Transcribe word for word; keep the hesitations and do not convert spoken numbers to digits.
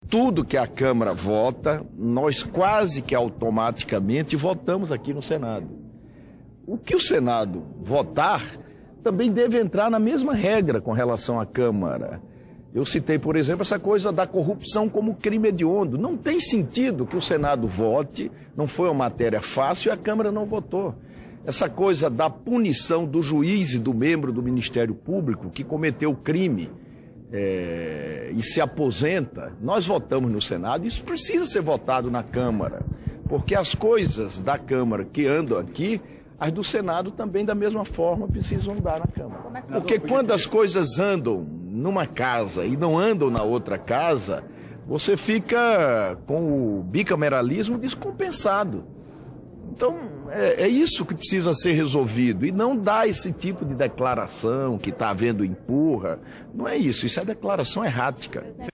Tudo que a Câmara vota, nós quase que automaticamente votamos aqui no Senado. O que o Senado votar também deve entrar na mesma regra com relação à Câmara. Eu citei, por exemplo, essa coisa da corrupção como crime hediondo. Não tem sentido que o Senado vote, não foi uma matéria fácil e a Câmara não votou. Essa coisa da punição do juiz e do membro do Ministério Público que cometeu crime é, e se aposenta, nós votamos no Senado, isso precisa ser votado na Câmara, porque as coisas da Câmara que andam aqui, as do Senado também da mesma forma precisam andar na Câmara. Porque quando as coisas andam numa casa e não andam na outra casa, você fica com o bicameralismo descompensado. Então, é, é isso que precisa ser resolvido e não dar esse tipo de declaração que está havendo empurra. Não é isso, isso é declaração errática.